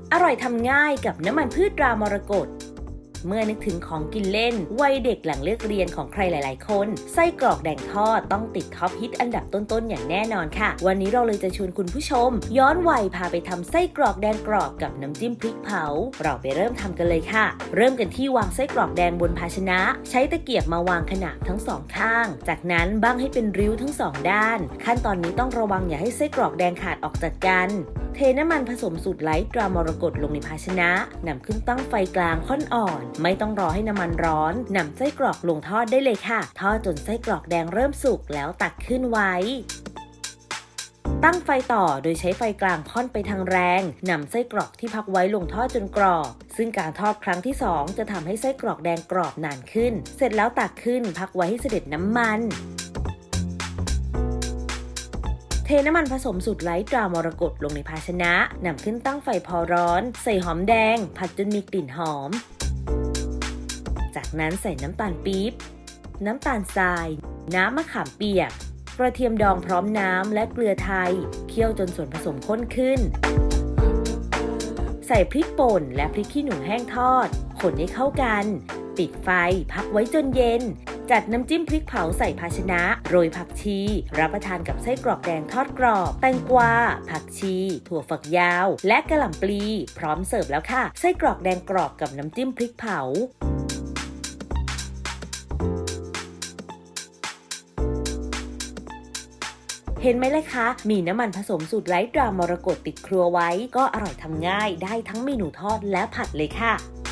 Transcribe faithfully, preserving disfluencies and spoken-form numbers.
อร่อยทำง่ายกับน้ำมันพืชตรามรกตเมื่อนึกถึงของกินเล่นวัยเด็กหลังเลิกเรียนของใครหลายๆคนไส้กรอกแดงทอดต้องติดท็อปฮิตอันดับต้นๆอย่างแน่นอนค่ะวันนี้เราเลยจะชวนคุณผู้ชมย้อนวัยพาไปทำไส้กรอกแดงกรอบกับน้ำจิ้มพริกเผาเราไปเริ่มทำกันเลยค่ะเริ่มกันที่วางไส้กรอกแดงบนภาชนะใช้ตะเกียบมาวางขนาบทั้งสองข้างจากนั้นบั้งให้เป็นริ้วทั้งสองด้านขั้นตอนนี้ต้องระวังอย่าให้ไส้กรอกแดงขาดออกจากกันเทน้ำมันผสมสูตรไลท์ตรามรกตลงในภาชนะนำขึ้นตั้งไฟกลางค่อนอ่อนไม่ต้องรอให้น้ำมันร้อนนำไส้กรอกลงทอดได้เลยค่ะทอดจนไส้กรอกแดงเริ่มสุกแล้วตักขึ้นไว้ตั้งไฟต่อโดยใช้ไฟกลางค่อนไปทางแรงนำไส้กรอกที่พักไว้ลงทอดจนกรอบซึ่งการทอดครั้งที่สองจะทำให้ไส้กรอกแดงกรอบนานขึ้นเสร็จแล้วตักขึ้นพักไว้ให้เสด็จน้ำมันเทน้ำมันผสมสูตรไลท์ตรามรกตลงในภาชนะนำขึ้นตั้งไฟพอร้อนใส่หอมแดงผัดจนมีกลิ่นหอมจากนั้นใส่น้ำตาลปี๊บน้ำตาลทรายน้ำมะขามเปียกกระเทียมดองพร้อมน้ำและเกลือไทยเคี่ยวจนส่วนผสมข้นขึ้นใส่พริกป่นและพริกขี้หนูแห้งทอดคนให้เข้ากันปิดไฟพักไว้จนเย็นจัดน้ำจิ้มพริกเผาใส่ภาชนะโรยผักชีรับประทานกับไส้กรอกแดงทอดกรอบแตงกวาผักชีถั่วฝักยาวและกะหล่ำปลีพร้อมเสิร์ฟแล้วค่ะไส้กรอกแดงกรอบกับน้ำจิ้มพริกเผาเห็นไหมเลยคะมีน้ำมันผสมสูตรไลท์ตรามรกตติดครัวไว้ก็อร่อยทำง่ายได้ทั้งเมนูทอดและผัดเลยค่ะ